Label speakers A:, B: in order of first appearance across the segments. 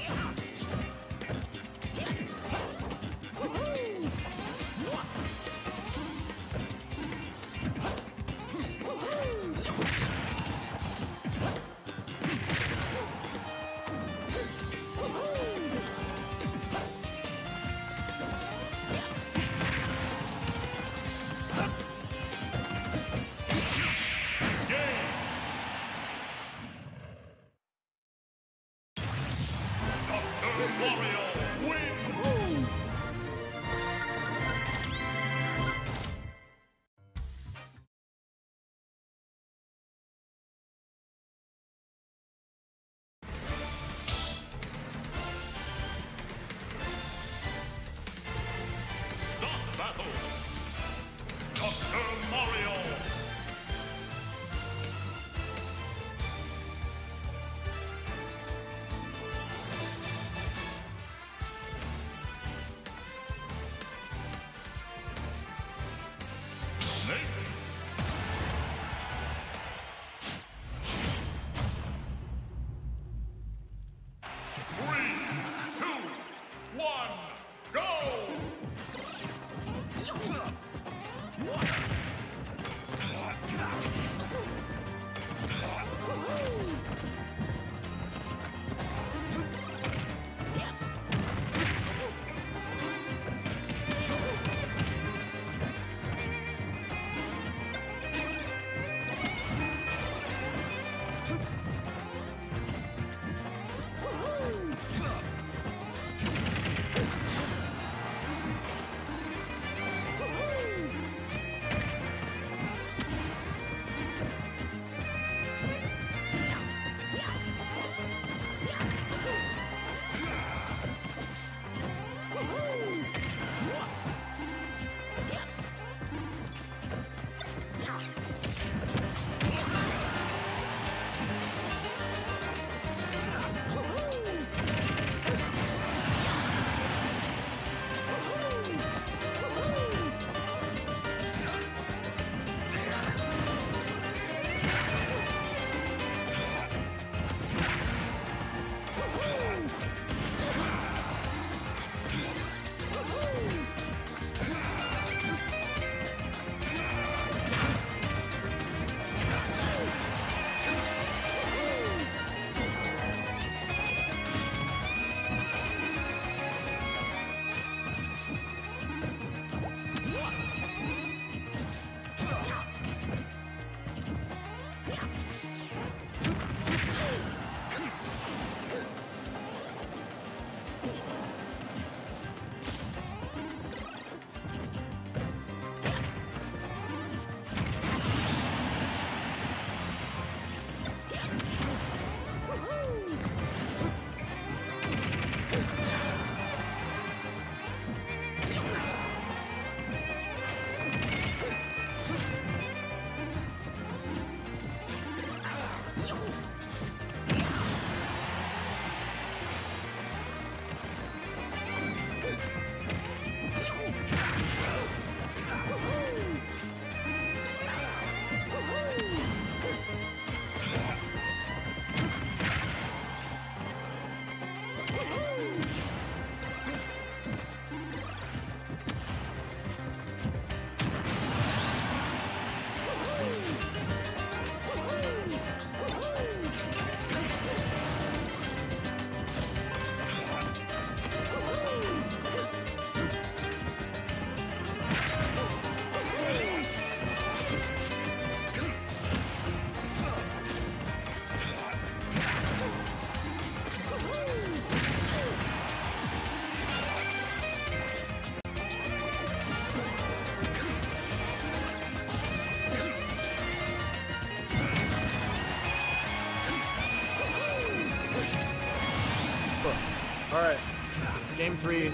A: Alright, game 3,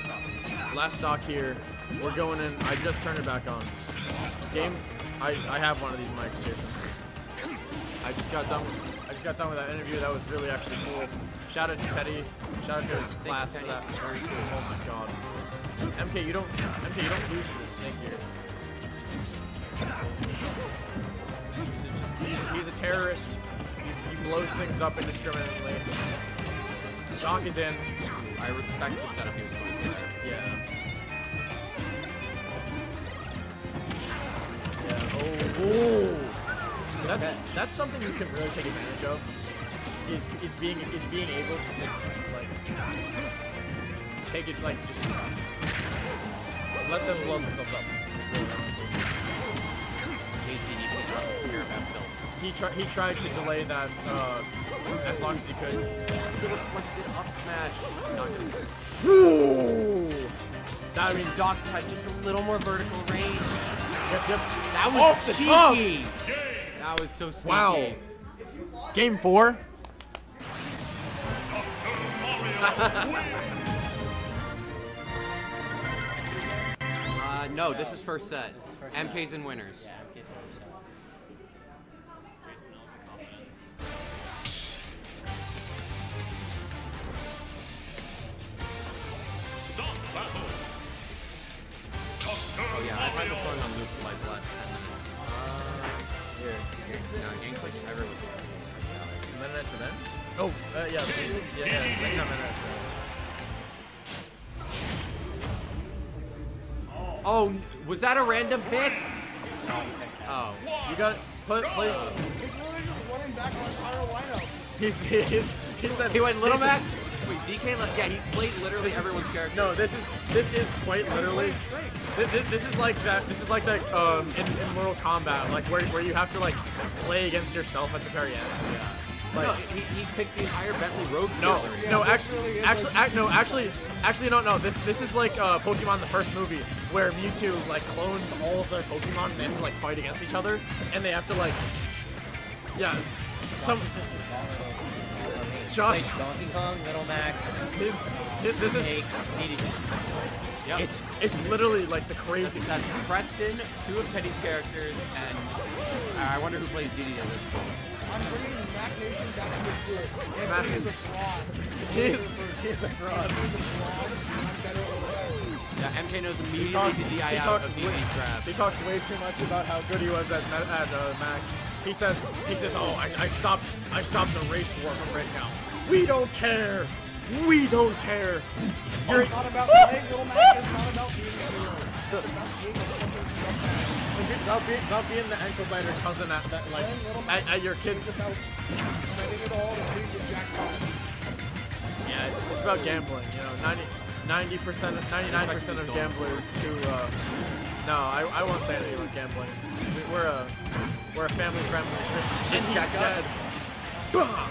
A: last stock here. We're going in. I just turned it back on. I have one of these mics, Jason. I just got done with that interview. That was really actually cool. Shout out to Teddy. Shout out to his class for that. Very cool. Oh my god. MK, you don't lose to this snake here. He's a terrorist. He blows things up indiscriminately. Doc is in.
B: I respect the setup he was going for there.
A: Yeah. Yeah. Oh. That's something you can really take advantage of. Is being able to just, like take it, like just let them blow themselves up. Really, honestly.
B: JCD put up a pair of films.
A: He tried to delay that as long as he could.
B: The reflected up smash. Not gonna work.
A: Ooh. That,
B: I mean, Doc had just a little more vertical range.
A: Yes, yep.
B: That was
A: off the top.
B: cheeky. That was so sneaky.
A: Wow. Game 4.
B: No, this is first set. MK's and winners.
C: Yeah, MK's winners. Jason, all the confidence.
B: Oh yeah, I've had this song on loop for like the last 10 minutes.
A: Here.
B: No, Gangplank ever was
A: Meta Knights Revenge? Oh, yeah. Like not Meta Knights Revenge.
B: Oh, was that a random pick? Oh.
A: You got it. Play.
D: He's really just running back our entire lineup.
A: He said
B: He went Little
A: he said-
B: Mac? Wait, DK left? Yeah, he's played literally everyone's character.
A: No, this is quite literally. This is like that. This is like that in Mortal Kombat, like where you have to like play against yourself at the very end. Yeah. Like,
B: No, he's picked the entire Bentley Rogue
A: no,
B: skills already.
A: no,
D: this
A: actually,
D: really is
A: actually,
D: like-
A: actually, no. This is like Pokemon the first movie, where Mewtwo like clones all of their Pokemon and they have to like fight against each other, and they have to like, yeah, some. Josh,
C: Like Donkey Kong, Little Mac,
A: this is.
C: Jake, DDD.
B: Yep.
A: It's literally like the crazy.
B: That's Preston, 2 of Teddy's characters, and I wonder who plays DD in this school.
D: I'm bringing Mac Nation back to the school.
A: Mac-
D: Anthony is a fraud.
A: He's a fraud.
D: He's a fraud. I'm better than him.
B: Yeah, MK knows immediately
A: talks-
B: to
A: he
B: DI out
A: talks
B: of
A: way-
B: DD's grab.
A: He talks way too much about how good he was at Mac. He says, oh, I stopped the race war from breaking out. We don't care. We don't care. You're,
D: It's not about playing Little Mac. It's not about being a hero. It's about being a fucking scumbag.
A: about being the ankle biter cousin at your kids.
D: It's about spending it all to beat the jackpot.
A: Yeah, it's about gambling. You know, 99% of gamblers who. No, I won't say anything about gambling. We're a family friendly trip. And he's dead. Bah!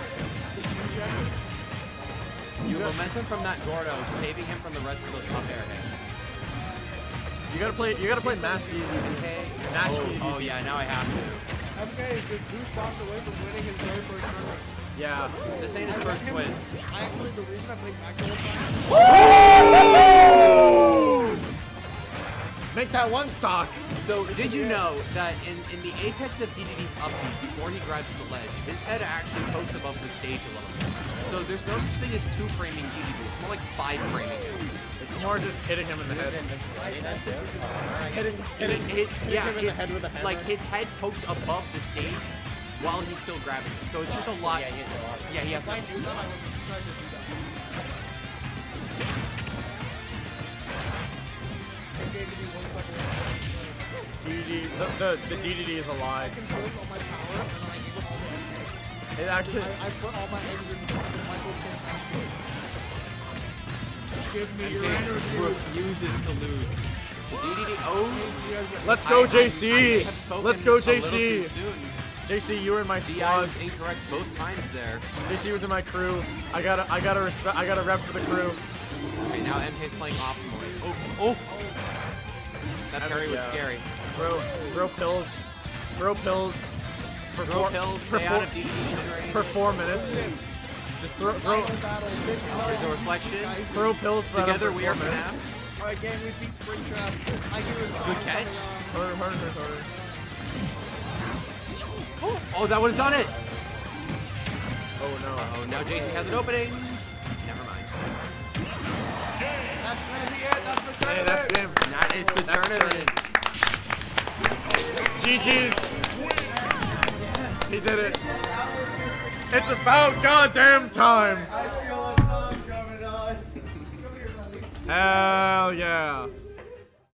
B: You momentum from that Gordo, saving him from the rest of those top air hits.
A: You gotta play Mass GD.
B: MK?
A: Mass
B: Oh,
A: GD.
B: oh yeah, now I have to.
D: MK is just 2 spots away from winning his very first tournament.
A: Yeah.
B: This ain't his first win.
D: Actually, the reason I played Mac the whole time.
A: Make that one sock.
B: So, did you know that in the apex of DDD's up B, before he grabs the ledge, his head actually pokes above the stage a little bit. So there's no such thing as 2-framing DDD. It's more like 5-framing him.
A: It's more just hitting him in the head. Hitting
B: His,
A: him in the head with a hammer.
B: like his head pokes above the stage while he's still grabbing it. So it's just a lot.
C: Yeah, he has a lot.
B: Yeah, he has
D: If I knew that, I would have tried to do that. MK, give me 1 second.
A: DDD, the DDD is a lie.
D: I conserved all my power, and then I put all the eggs.
A: It actually,
D: I put all my eggs in Michael King basket. Give me your
B: MK
D: energy.
B: refuses to lose. So DDD, oh.
A: let's go
B: I
A: JC.
B: have spoken
A: Let's go
B: a little
A: JC.
B: too soon.
A: JC, you were in my
B: DI was
A: squads.
B: incorrect both times there.
A: JC was in my crew. I gotta respect. I gotta rep for the crew.
B: Okay, now MK's playing optimally. Oh. That parry was
A: Yeah.
B: scary.
A: Throw pills. Throw pills. For
B: Throw
A: 4
B: pills,
A: for
B: stay
A: four-
B: out of DDD's range.
A: for 4 minutes. Just throw
D: Final battle. This is our
B: There's a reflection.
A: throw pills for
B: Together
A: for
B: we
A: 4
B: are
A: minutes.
B: FNAF.
D: Alright, gang, we beat Springtrap. I hear a song
B: Good catch.
D: coming on.
A: Harder.
B: Oh, that would have done it.
A: Oh no.
B: Oh, now JC has an opening. Never mind.
D: That's gonna be it. That's the
A: Hey,
D: tournament.
A: that's him.
B: That is the
A: That's
B: tournament.
A: GG's. He did it. It's about goddamn time. Hell yeah.